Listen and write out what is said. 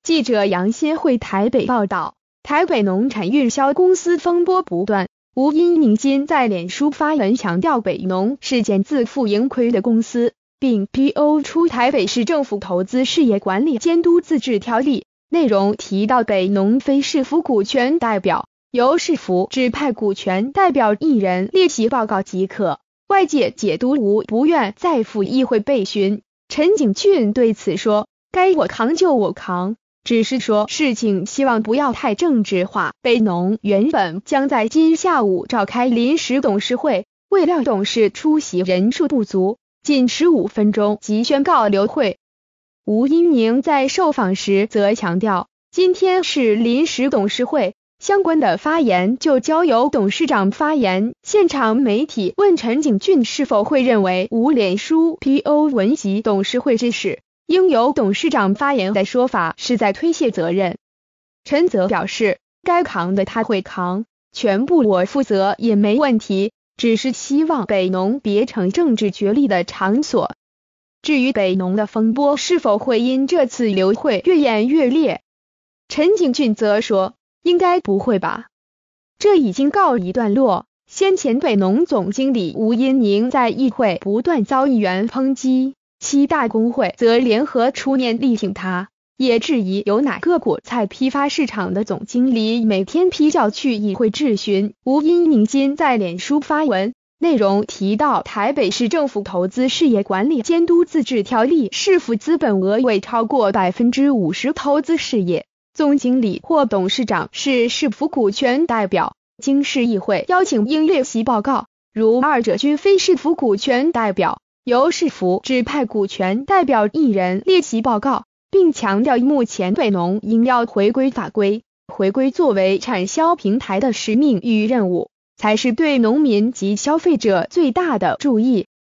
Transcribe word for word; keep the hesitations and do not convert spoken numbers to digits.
记者杨新会台北报道，台北农产运销公司风波不断，吴音宁今在脸书发文强调北农是间自负盈亏的公司，并 P O 出台北市政府投资事业管理监督自治条例，内容提到北农非市府股权代表，由市府指派股权代表一人列席报告即可。外界解读吴不愿再赴议会备询，陈景峻对此说，该我扛就我扛，只是说事情希望不要太政治化。北农原本将在今下午召开临时董事会，未料董事出席人数不足，仅十五分钟即宣告流会。吴音宁在受访时则强调，今天是临时董事会，相关的发言就交由董事长发言。现场媒体问陈景峻是否会认为吴脸书 P O 文及董事会之事应由董事长发言的说法是在推卸责任。陈则表示，该扛的他会扛，全部我负责也没问题，只是希望北农别成政治角力的场所。至于北农的风波是否会因这次流会越演越烈，陈景峻则说，应该不会吧，这已经告一段落。先前北农总经理吴音宁在议会不断遭议员抨击，七大工会则联合出面力挺他，也质疑有哪个果菜批发市场的总经理每天批教去议会质询。吴音宁今在脸书发文，内容提到台北市政府投资事业管理监督自治条例，市府资本额未超过 百分之五十 投资事业，总经理或董事长是市府股权代表，经市议会邀请应列席报告，如二者均非市府股权代表，由市府指派股权代表一人列席报告，并强调目前北农应要回归法规，回归作为产销平台的使命与任务，才是对农民及消费者最大的注意。